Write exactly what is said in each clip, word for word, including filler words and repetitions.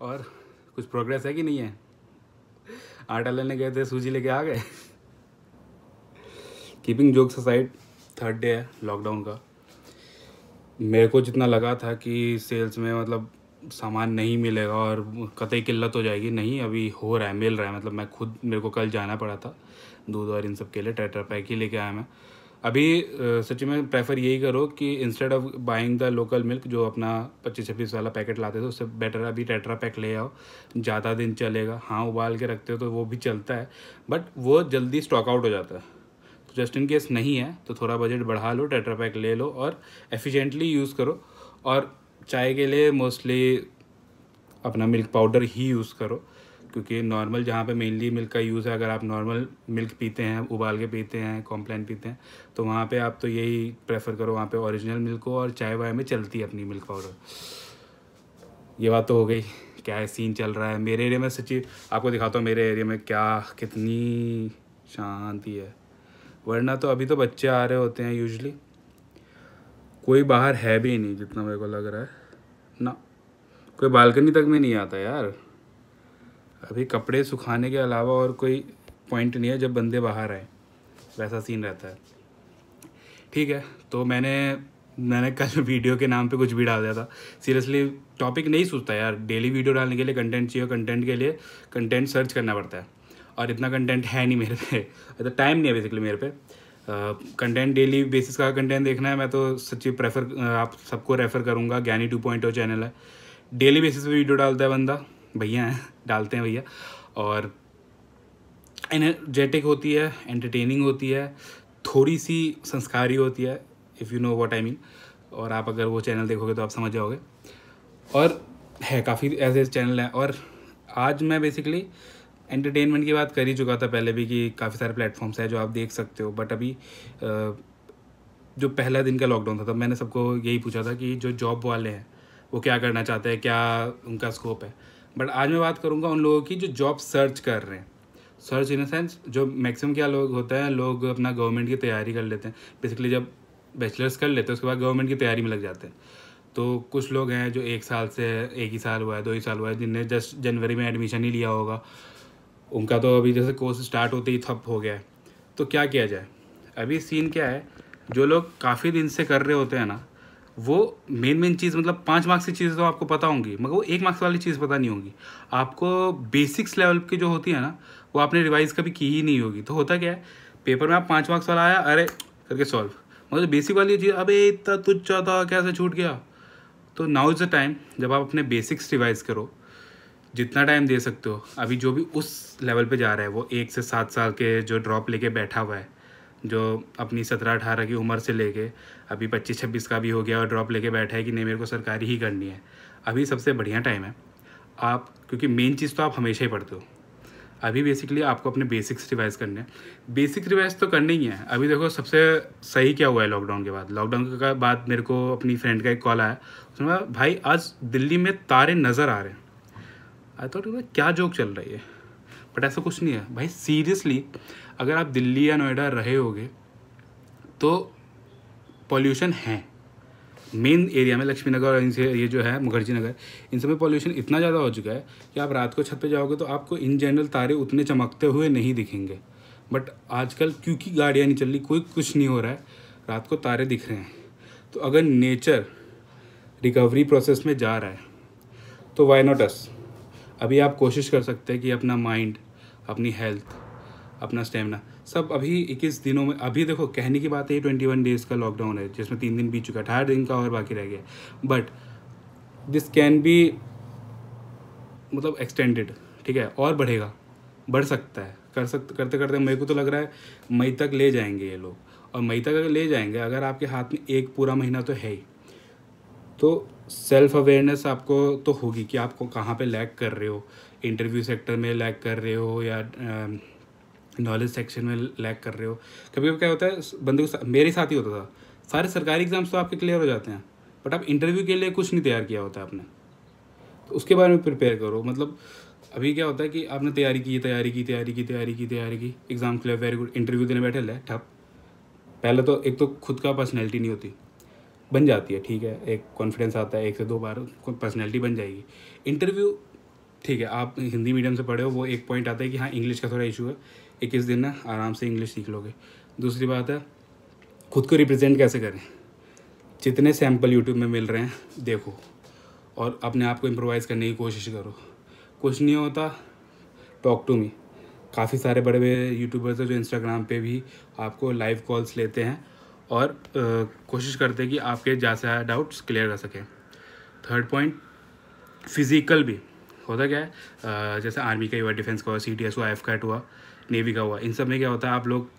और कुछ प्रोग्रेस है कि नहीं है? आटा लेने गए थे, सूजी लेके आ गए। Keeping jokes aside, third day है लॉकडाउन का। मेरे को जितना लगा था कि सेल्स में मतलब सामान नहीं मिलेगा और कतई किल्लत हो जाएगी, नहीं, अभी हो रहा है, मिल रहा है। मतलब मैं खुद, मेरे को कल जाना पड़ा था दूध और इन सब के लिए, टेट्रा पैक ही लेके आया मैं। अभी सच में प्रेफर यही करो कि instead of buying the local milk जो अपना पच्चीस छब्बीस वाला पैकेट लाते थे, उससे बेटर अभी टेट्रा पैक ले आओ, ज़्यादा दिन चलेगा। हाँ, उबाल के रखते हो तो वो भी चलता है, बट वो जल्दी स्टॉक आउट हो जाता है। तो जस्ट इन केस नहीं है तो थोड़ा बजट बढ़ा लो, टेट्रा पैक ले लो और एफिशिएंटली यूज़ करो। और चाय के लिए मोस्टली अपना मिल्क पाउडर ही यूज़ करो, क्योंकि नॉर्मल जहाँ पे मेनली मिल्क का यूज़ है, अगर आप नॉर्मल मिल्क पीते हैं, उबाल के पीते हैं, कॉम्प्लान पीते हैं, तो वहाँ पे आप तो यही प्रेफर करो, वहाँ पे ओरिजिनल मिल्क हो और चाय वाय में चलती है अपनी मिल्क पाउडर। ये बात तो हो गई। क्या है सीन चल रहा है मेरे एरिया में, सच्ची आपको दिखाता हूँ मेरे एरिया में क्या कितनी शांति है। वरना तो अभी तो बच्चे आ रहे होते हैं यूजुअली, कोई बाहर है भी नहीं जितना मेरे को लग रहा है ना, कोई बालकनी तक में नहीं आता यार। अभी कपड़े सुखाने के अलावा और कोई पॉइंट नहीं है जब बंदे बाहर आए, वैसा सीन रहता है। ठीक है, तो मैंने मैंने कल वीडियो के नाम पे कुछ भी डाल दिया था। सीरियसली टॉपिक नहीं सोचता यार, डेली वीडियो डालने के लिए कंटेंट चाहिए, कंटेंट के लिए कंटेंट सर्च करना पड़ता है, और इतना कंटेंट है नहीं मेरे पे, तो टाइम नहीं है बेसिकली मेरे पे। कंटेंट डेली बेसिस का कंटेंट देखना है, मैं तो सच्ची प्रेफर आप सबको रेफ़र करूँगा, Gyani two point O channel है, डेली बेसिस पे वीडियो डालता है बंदा, भैया हैं डालते हैं भैया, और एनर्जेटिक होती है, एंटरटेनिंग होती है, थोड़ी सी संस्कारी होती है, if you know what I mean. और आप अगर वो चैनल देखोगे तो आप समझ जाओगे, और है काफ़ी ऐसे चैनल हैं। और आज मैं बेसिकली एंटरटेनमेंट की बात कर ही चुका था पहले भी कि काफ़ी सारे प्लेटफॉर्म्स हैं जो आप देख सकते हो, बट अभी जो पहला दिन का लॉकडाउन था तब मैंने सबको यही पूछा था कि जो जॉब वाले हैं वो क्या करना चाहते हैं, क्या उनका स्कोप है। बट आज मैं बात करूंगा उन लोगों की जो जॉब सर्च कर रहे हैं। सर्च इन अ सेंस, जो मैक्सिमम क्या लोग होता है, लोग अपना गवर्नमेंट की तैयारी कर लेते हैं बेसिकली, जब बैचलर्स कर लेते हैं उसके बाद गवर्नमेंट की तैयारी में लग जाते हैं। तो कुछ लोग हैं जो एक साल से, एक ही साल हुआ है, दो ही साल हुआ है, जिनने जस्ट जनवरी में एडमिशन ही लिया होगा, उनका तो अभी जैसे कोर्स स्टार्ट होते ही ठप हो गया है। तो क्या किया जाए? अभी सीन क्या है, जो लोग काफ़ी दिन से कर रहे होते हैं ना, वो मेन मेन चीज़, मतलब पाँच मार्क्स की चीज़ तो आपको पता होंगी, मगर वो एक मार्क्स वाली चीज़ पता नहीं होगी आपको। बेसिक्स लेवल की जो होती है ना, वो आपने रिवाइज कभी की ही नहीं होगी। तो होता क्या है, पेपर में आप पाँच मार्क्स वाला आया, अरे करके सॉल्व, मतलब बेसिक वाली चीज़, अबे इतना तुच्छा था, कैसे छूट गया। तो नाउ इज़ द टाइम जब आप अपने बेसिक्स रिवाइज करो, जितना टाइम दे सकते हो। अभी जो भी उस लेवल पे जा रहा है, वो एक से सात साल के जो ड्रॉप लेके बैठा हुआ है, जो अपनी सत्रह अठारह की उम्र से लेके अभी पच्चीस छब्बीस का भी हो गया और ड्रॉप लेके बैठा है कि नहीं मेरे को सरकारी ही करनी है, अभी सबसे बढ़िया टाइम है आप, क्योंकि मेन चीज़ तो आप हमेशा ही पढ़ते हो। अभी बेसिकली आपको अपने बेसिक्स रिवाइज करने हैं। बेसिक रिवाइज तो करनी ही है। अभी देखो सबसे सही क्या हुआ है लॉकडाउन के बाद, लॉकडाउन के बाद मेरे को अपनी फ्रेंड का एक कॉल आया, उसने कहा भाई आज दिल्ली में तारे नज़र आ रहे हैं। आई थॉट क्या जोक चल रही है, बट ऐसा कुछ नहीं है भाई, सीरियसली। अगर आप दिल्ली या नोएडा रहे होगे तो पॉल्यूशन है मेन एरिया में, लक्ष्मी नगर और इनसे ये जो है मुखर्जी नगर, इन सब में पॉल्यूशन इतना ज़्यादा हो चुका है कि आप रात को छत पे जाओगे तो आपको इन जनरल तारे उतने चमकते हुए नहीं दिखेंगे। बट आजकल क्योंकि गाड़ियाँ नहीं चल रही, कोई कुछ नहीं हो रहा है, रात को तारे दिख रहे हैं। तो अगर नेचर रिकवरी प्रोसेस में जा रहा है तो वाई नॉट अस। अभी आप कोशिश कर सकते हैं कि अपना माइंड, अपनी हेल्थ, अपना स्टेमिना सब अभी इक्कीस दिनों में, अभी देखो कहने की बात है ट्वेंटी वन डेज़ का लॉकडाउन है जिसमें तीन दिन बीत चुका है, अठारह दिन का और बाकी रह गया, बट दिस कैन बी मतलब एक्सटेंडेड, ठीक है, और बढ़ेगा, बढ़ सकता है, कर सकते करते करते मेरे को तो लग रहा है मई तक ले जाएंगे ये लोग। और मई तक अगर ले जाएंगे, अगर आपके हाथ में एक पूरा महीना तो है ही, तो सेल्फ अवेयरनेस आपको तो होगी कि आपको कहाँ पे लैग कर रहे हो, इंटरव्यू सेक्टर में लैग कर रहे हो या नॉलेज सेक्शन में लैग कर रहे हो। कभी कभी क्या होता है बंदे को, मेरे साथ ही होता था, सारे सरकारी एग्जाम्स तो आपके क्लियर हो जाते हैं, बट आप इंटरव्यू के लिए कुछ नहीं तैयार किया होता आपने, तो उसके बारे में प्रिपेयर करो। मतलब अभी क्या होता है कि आपने तैयारी की तैयारी की तैयारी की तैयारी की तैयारी की exam clear, very good, interview देने बैठे ले ठप। पहले तो एक तो खुद का पर्सनैलिटी नहीं होती, बन जाती है, ठीक है, एक कॉन्फिडेंस आता है, एक से दो बार पर्सनैलिटी बन जाएगी। इंटरव्यू ठीक है, आप हिंदी मीडियम से पढ़े हो, वो एक पॉइंट आता है कि हाँ इंग्लिश का थोड़ा इशू है, इक्कीस दिन ना आराम से इंग्लिश सीख लोगे। दूसरी बात है खुद को रिप्रेजेंट कैसे करें, जितने सैम्पल यूट्यूब में मिल रहे हैं देखो और अपने आप को इम्प्रोवाइज़ करने की कोशिश करो। कुछ नहीं होता, टॉक टू मी। काफ़ी सारे बड़े बड़े यूट्यूबर्स हैं जो इंस्टाग्राम पे भी आपको लाइव कॉल्स लेते हैं और आ, कोशिश करते हैं कि आपके ज़्यादा से ज़्यादा डाउट्स क्लियर कर सकें। थर्ड पॉइंट, फिज़िकल भी होता क्या है, आ, जैसे आर्मी का हुआ, डिफेंस का हुआ, सी टी एस हुआ, एफ कैट हुआ, नेवी का हुआ, इन सब में क्या होता है आप लोग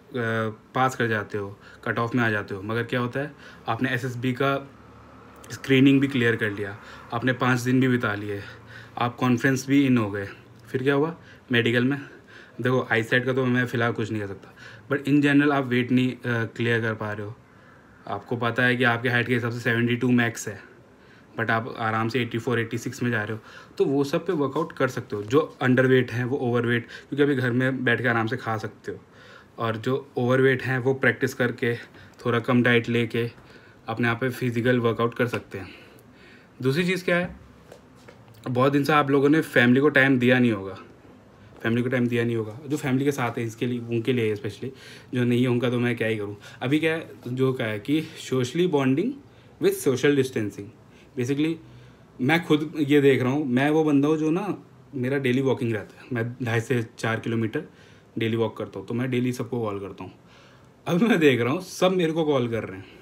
पास कर जाते हो, कट ऑफ में आ जाते हो, मगर क्या होता है आपने एस एस बी का स्क्रीनिंग भी क्लियर कर लिया, आपने पाँच दिन भी बिता लिए, आप कॉन्फ्रेंस भी इन हो गए, फिर क्या हुआ मेडिकल में। देखो आई सेट का तो मैं फ़िलहाल कुछ नहीं कर सकता, बट इन जनरल आप वेट नहीं क्लियर कर पा रहे हो, आपको पता है कि आपके हाइट के हिसाब से सेवेंटी टू मैक्स है, बट आप आराम से एट्टी फोर एट्टी सिक्स में जा रहे हो, तो वो सब पे वर्कआउट कर सकते हो। जो अंडर वेट हैं वो ओवर वेट, क्योंकि अभी घर में बैठ के आराम से खा सकते हो, और जो ओवर वेट हैं वो प्रैक्टिस करके थोड़ा कम डाइट लेके अपने आप पे फिज़िकल वर्कआउट कर सकते हैं। दूसरी चीज़ क्या है, बहुत दिन से आप लोगों ने फैमिली को टाइम दिया नहीं होगा, फैमिली को टाइम दिया नहीं होगा जो फैमिली के साथ है, इसके लिए उनके लिए स्पेशली, जो नहीं है उनका तो मैं क्या ही करूँ। अभी क्या है, जो क्या है कि socially bonding with social distancing, basically मैं खुद ये देख रहा हूँ, मैं वो बंदा हूँ जो ना मेरा डेली वॉकिंग रहता है, मैं ढाई से चार किलोमीटर डेली वॉक करता हूँ, तो मैं डेली सबको कॉल करता हूँ। अब मैं देख रहा हूँ सब मेरे को कॉल कर रहे हैं,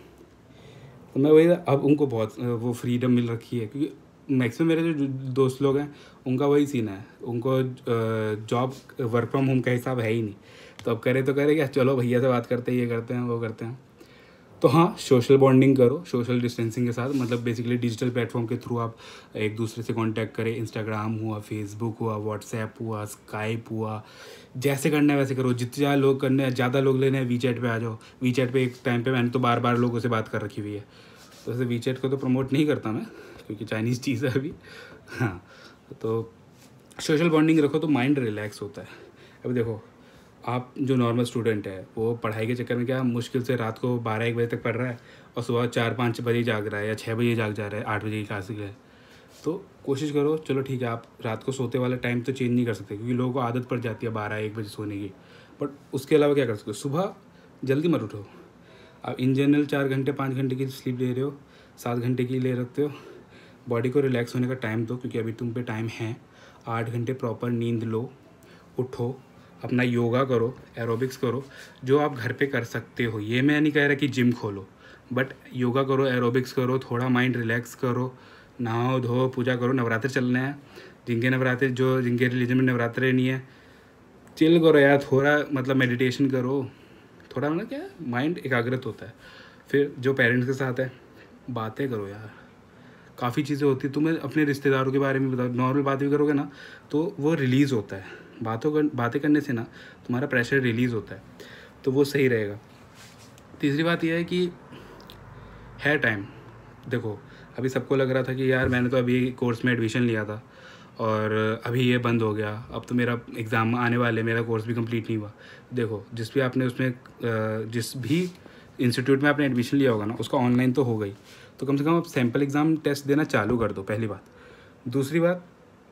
तो मैं वही, अब उनको बहुत वो फ्रीडम मिल रखी है, क्योंकि मैक्सिमम मेरे जो दोस्त लोग हैं उनका वही सीन है, उनको जॉब वर्क फ्रॉम होम का हिसाब है ही नहीं, तो अब करे तो करे क्या, चलो भैया से बात करते हैं, ये करते हैं वो करते हैं। तो हाँ सोशल बॉन्डिंग करो सोशल डिस्टेंसिंग के साथ, मतलब बेसिकली डिजिटल प्लेटफॉर्म के थ्रू आप एक दूसरे से कांटेक्ट करें, इंस्टाग्राम हुआ, फेसबुक हुआ, व्हाट्सएप हुआ, स्काइप हुआ, जैसे करना है वैसे करो। जितने ज़्यादा लोग करने हैं, ज़्यादा लोग लेने हैं, वी चैट पर आ जाओ। वी चैट पर एक टाइम पर मैंने तो बार बार लोगों से बात कर रखी हुई है, तो वैसे वी चैट को तो प्रमोट नहीं करता मैं, क्योंकि चाइनीज़ चीज़ है अभी। हाँ, तो सोशल बॉन्डिंग रखो तो माइंड रिलैक्स होता है। अब देखो आप जो नॉर्मल स्टूडेंट है वो पढ़ाई के चक्कर में क्या मुश्किल से रात को बारह एक बजे तक पढ़ रहा है और सुबह चार पाँच बजे जाग रहा है या छः बजे जाग जा रहा है, आठ बजे की क्लास है, तो कोशिश करो, चलो ठीक है आप रात को सोते वाला टाइम तो चेंज नहीं कर सकते क्योंकि लोगों को आदत पड़ जाती है बारह एक बजे सोने की, बट उसके अलावा क्या कर सकते हो, सुबह जल्दी मत उठो। आप इन जनरल चार घंटे पाँच घंटे की स्लीप ले रहे हो, सात घंटे की ले रखते हो, बॉडी को रिलैक्स होने का टाइम दो, क्योंकि अभी तुम पे टाइम है। आठ घंटे प्रॉपर नींद लो, उठो, अपना योगा करो, एरोबिक्स करो, जो आप घर पे कर सकते हो। ये मैं नहीं कह रहा कि जिम खोलो, बट योगा करो, एरोबिक्स करो, थोड़ा माइंड रिलैक्स करो, नहाओ धो पूजा करो। नवरात्र चलने हैं, जिनके नवरात्र जो जिनके रिलीजन में नवरात्र नहीं है, चिल करो यार, थोड़ा मतलब मेडिटेशन करो, थोड़ा मतलब क्या माइंड एकाग्रत होता है। फिर जो पेरेंट्स के साथ है बातें करो यार, काफ़ी चीज़ें होती है, तुम्हें अपने रिश्तेदारों के बारे में बताओ, नॉर्मल बात भी करोगे ना तो वो रिलीज़ होता है, बातों कर बातें करने से ना तुम्हारा प्रेशर रिलीज़ होता है, तो वो सही रहेगा। तीसरी बात यह है कि है टाइम, देखो अभी सबको लग रहा था कि यार मैंने तो अभी कोर्स में एडमिशन लिया था और अभी ये बंद हो गया, अब तो मेरा एग्ज़ाम आने वाले, मेरा कोर्स भी कंप्लीट नहीं हुआ। देखो जिस भी आपने उसमें जिस भी इंस्टीट्यूट में आपने एडमिशन लिया होगा ना उसका ऑनलाइन तो हो गई, तो कम से कम आप सैम्पल एग्ज़ाम टेस्ट देना चालू कर दो, पहली बात। दूसरी बात,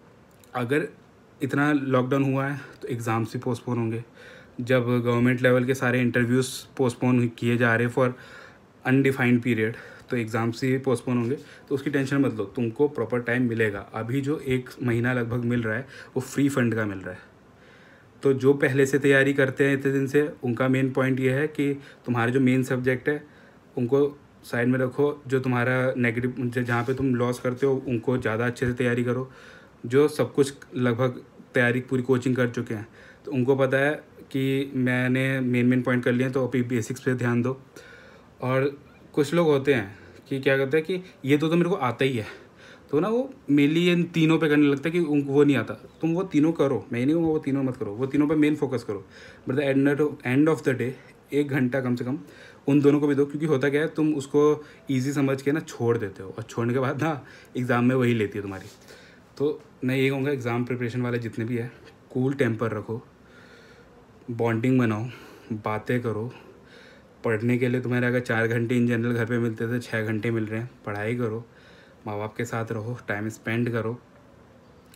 अगर इतना लॉकडाउन हुआ है तो एग्ज़ाम्स भी पोस्टपोन होंगे, जब गवर्नमेंट लेवल के सारे इंटरव्यूज़ पोस्टपोन किए जा रहे हैं फॉर अनडिफाइंड पीरियड, तो एग्ज़ाम्स ही पोस्टपोन होंगे, तो उसकी टेंशन मत लो, तुमको प्रॉपर टाइम मिलेगा। अभी जो एक महीना लगभग मिल रहा है वो फ्री फंड का मिल रहा है, तो जो पहले से तैयारी करते हैं इतने दिन से, उनका मेन पॉइंट ये है कि तुम्हारे जो मेन सब्जेक्ट है उनको साइड में रखो, जो तुम्हारा नेगेटिव जहाँ पे तुम लॉस करते हो उनको ज़्यादा अच्छे से तैयारी करो। जो सब कुछ लगभग तैयारी पूरी कोचिंग कर चुके हैं तो उनको पता है कि मैंने मेन मेन पॉइंट कर लिए हैं, तो अभी बेसिक्स पे ध्यान दो। और कुछ लोग होते हैं कि क्या करते हैं कि ये तो तो मेरे को आता ही है, तो ना वो मेनली ये तीनों पे करने लगता है कि उनको वो नहीं आता। तुम वो तीनों करो, मैं नहीं कहूँगा वो तीनों मत करो, वो तीनों पे मेन फोकस करो, but the end end of the day एक घंटा कम से कम उन दोनों को भी दो, क्योंकि होता क्या है तुम उसको ईजी समझ के ना छोड़ देते हो, और छोड़ने के बाद ना एग्ज़ाम में वही लेती है तुम्हारी। तो मैं ये कहूँगा एग्ज़ाम प्रिपरेशन वाले जितने भी है, कूल टेम्पर रखो, बॉन्डिंग बनाओ, बातें करो। पढ़ने के लिए तुम्हारे अगर चार घंटे इन जनरल घर पे मिलते थे, छः घंटे मिल रहे हैं, पढ़ाई करो, माँ बाप के साथ रहो, टाइम स्पेंड करो,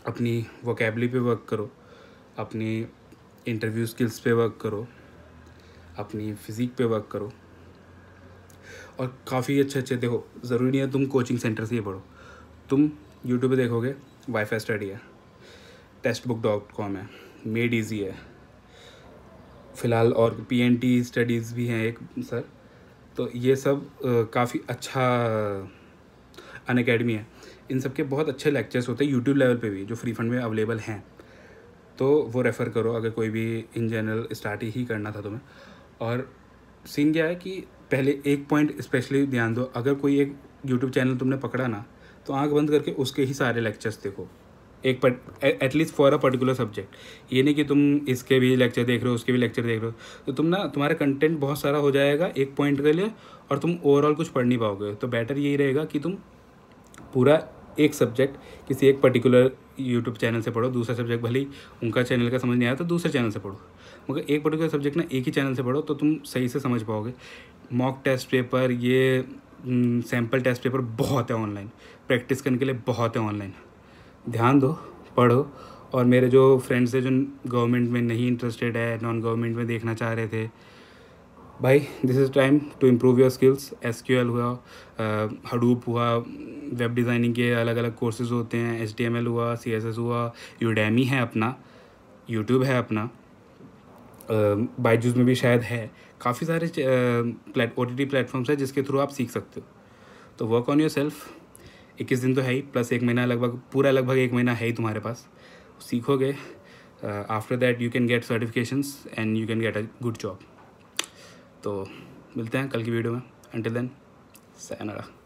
अपनी वोकेबलरी पे वर्क करो, अपनी इंटरव्यू स्किल्स पे वर्क करो, अपनी फिज़िक पे वर्क करो। और काफ़ी अच्छे अच्छे देखो, ज़रूरी नहीं है तुम कोचिंग सेंटर से ही पढ़ो, तुम यूट्यूब पे देखोगे वाईफाई स्टडी है, टेक्स्ट बुक डॉट कॉम है, मेड ईजी है फ़िलहाल, और पी एन टी स्टडीज़ भी हैं एक सर। तो ये सब काफ़ी अच्छा अन अकेडमी है। इन सब के बहुत अच्छे लेक्चर्स होते हैं यूट्यूब लेवल पे भी, जो फ्री फंड में अवेलेबल हैं। तो वो रेफ़र करो अगर कोई भी इन जनरल स्टार्ट ही करना था तुम्हें। और सीन क्या है कि पहले एक पॉइंट स्पेशली ध्यान दो, अगर कोई एक यूट्यूब चैनल तुमने पकड़ा ना, तो आंख बंद करके उसके ही सारे लेक्चर्स देखो, एक at least for a particular subject. ये नहीं कि तुम इसके भी लेक्चर देख रहे हो, उसके भी लेक्चर देख रहे हो, तो तुम ना तुम्हारा कंटेंट बहुत सारा हो जाएगा एक पॉइंट के लिए, और तुम ओवरऑल कुछ पढ़ नहीं पाओगे। तो बेटर यही रहेगा कि तुम पूरा एक सब्जेक्ट किसी एक पर्टिकुलर यूट्यूब चैनल से पढ़ो, दूसरा सब्जेक्ट भले ही उनका चैनल का समझ नहीं आया तो दूसरे चैनल से पढ़ो, मगर एक पर्टिकुलर सब्जेक्ट ना एक ही चैनल से पढ़ो, तो तुम सही से समझ पाओगे। मॉक टेस्ट पेपर, ये सैम्पल टेस्ट पेपर बहुत है ऑनलाइन, प्रैक्टिस करने के लिए बहुत है ऑनलाइन। ध्यान दो, पढ़ो। और मेरे जो फ्रेंड्स हैं जो गवर्नमेंट में नहीं इंटरेस्टेड है, नॉन गवर्नमेंट में देखना चाह रहे थे, भाई this is time to improve your skills. S Q L हुआ, हडूप हुआ, वेब डिज़ाइनिंग के अलग अलग कोर्सेज होते हैं, एच टी एम एल हुआ, सी एस एस हुआ, यूडेमी है अपना, यूट्यूब है अपना, बायजूस में भी शायद है, काफ़ी सारे plate O T T platforms है जिसके थ्रू आप सीख सकते हो। तो वर्क ऑन योर सेल्फ। इक्कीस दिन तो है ही, प्लस एक महीना, लगभग पूरा लगभग एक महीना है ही तुम्हारे पास, सीखोगे। After that you can get certifications and you can get a good job. तो मिलते हैं कल की वीडियो में, अंटिल देन sayonara।